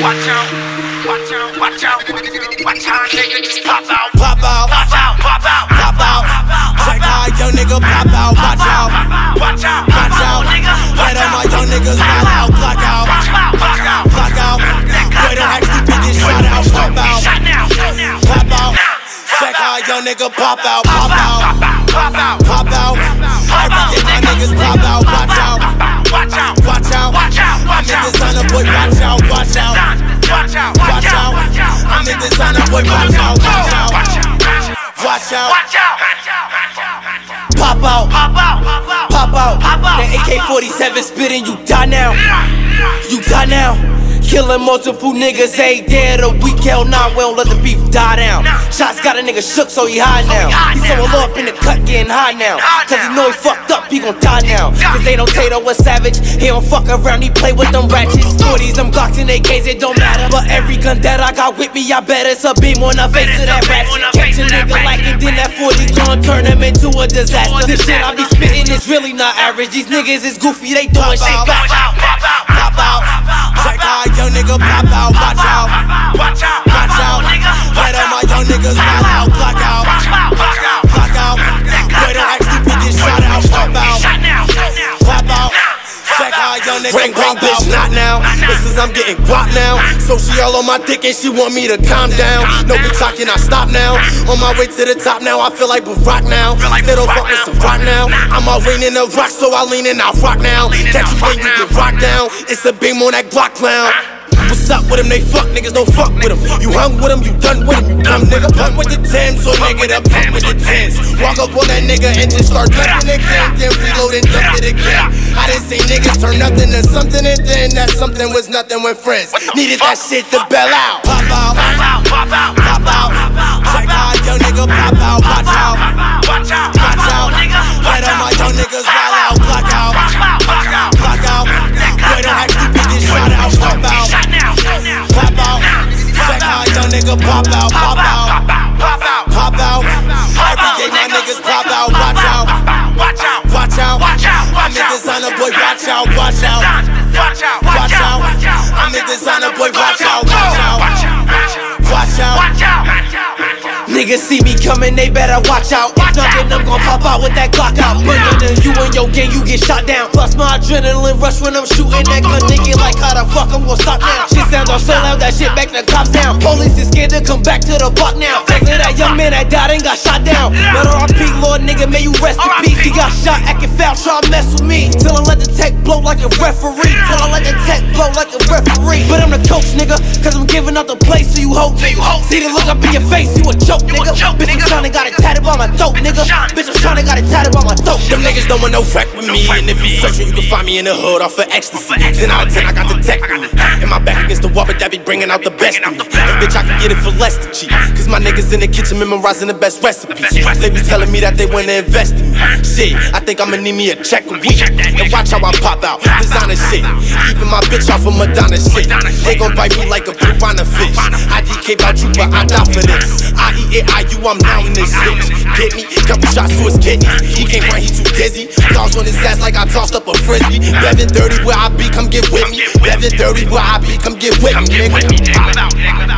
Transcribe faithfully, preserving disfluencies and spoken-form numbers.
Watch out, watch out, watch out, watch out, nigga, just pop out, Pop out, pop out, pop out, pop out. Check how a young nigga pop out. Watch out, watch out, watch out. nigga. Let all my young niggas wild out. Clock out, Clock out, clock out. Boy, don't act stupid, get shot out. Pop out, shot now, shot now, pop out. Check how a young nigga pop out. Pop out, pop out, pop out. Every day my niggas pop out. Watch out, watch out, watch out. watch out, I'm watch in out, designer boy. Watch out, watch out, watch out, watch out. I'm in designer boy. Watch out, watch out, watch out. watch out. Pop out, Pop out, pop out, pop out. Pop out. That A K forty-seven spitting, you die now. You die now. Killing multiple niggas, ain't dead a week, hell nah, we don't let the beef die down. Shots got a nigga shook, so he high now. He so low up in the cut, getting high now. Cause he know he fucked up, he gon' die now. Cause they don't Tato was savage, he don't fuck around, he play with them ratchets. forties, them Glocks and A Ks, it don't matter. But every gun that I got with me, I bet it's a beam on the face of that ratchet. Catch a nigga like it, then that forty gon' turn him into a disaster. The shit I be spitting is really not average. These niggas is goofy, they doing shit back. Pop out, check how a young nigga pop out. Watch out, watch out, watch out. Let all my young niggas wild out. Clock out, clock out. Boy, don't act stupid, get shot out. Pop out, pop out. Check how a young nigga ring, pop ring, bitch, not now. This is I'm getting guap now. So she all on my dick and she want me to calm down. No bitch, I cannot stop now. On my way to the top now, I feel like Barack now. Still don't fuck with some rock now. I'm all leaning the rock, so I lean in, I rock now. Catch you when you get rocked down. It's a beam on that Glock clown. What's up with them? They fuck niggas, don't fuck with them. You hung with them, you done with them, you dumb nigga. Pump with the tens, or nigga that pump with the tens. Walk up on that nigga and just start dumping again. Then reload and dump it again. I didn't see niggas turn nothing to something, and then that something was nothing with friends. Needed that shit to bell out. Pop out, pop out, pop out. Check how a young nigga pop out. Watch out, watch out, watch out. Let all my young niggas wild out. Clock out, clock out. Boy, don't act stupid, get shot out. Pop out, pop out. Check how a young nigga pop out. Pop out, pop out. Every day my niggas pop out. Watch out, watch out. I'm in designer boy. Watch out, watch out, watch out. I'm in designer boy. Watch out, watch out, watch out. Niggas see me coming, they better watch out. If not, then I'm gon' pop out with that Glock out. Bringing in you and your gang, you get shot down. Plus my adrenaline rush when I'm shooting that gun. Nigga like how the fuck I'm gon' stop now. Shit sound all so loud, that shit back the cops down. Police is scared to come back to the block now. Cause of that young man that died and got shot down. But R I P, Lord nigga, may you rest in peace. He got shot, acting foul, try to mess with me. Till I let the tech blow like a referee. Till I let the tech blow like a referee. But I'm the coach, nigga, cause I'm giving out the place so you hope. See the look up in your face, you a joke. Nigga. Bitch, I'm tryna got it tatted by my throat, nigga. Bitch, I'm tryna got it tatted by my throat. Them niggas don't want no wreck with me. And if you searching, you can find me in the hood off of ecstasy. ten out of ten, I got the tech with me. And my back against the wall, but that be bringing out the best in me. And bitch, I can get it for less than cheap. Cause my niggas in the kitchen memorizing the best recipes. They be telling me that they wanna invest in me. Shit, I think I'ma need me a check a week. And watch how I pop out, designer shit. Even my bitch off of Madonna shit. They gon' bite me like a piranha fish. I D K about you, but I die for this. I E A I U, I'm now in this bitch. Get me, couple shots to his kidneys. He can't run, he too dizzy. Dogs on his ass like I tossed up a frisbee. Bevin dirty where I be, come get with me. Bevin dirty where I be, come get with me, nigga.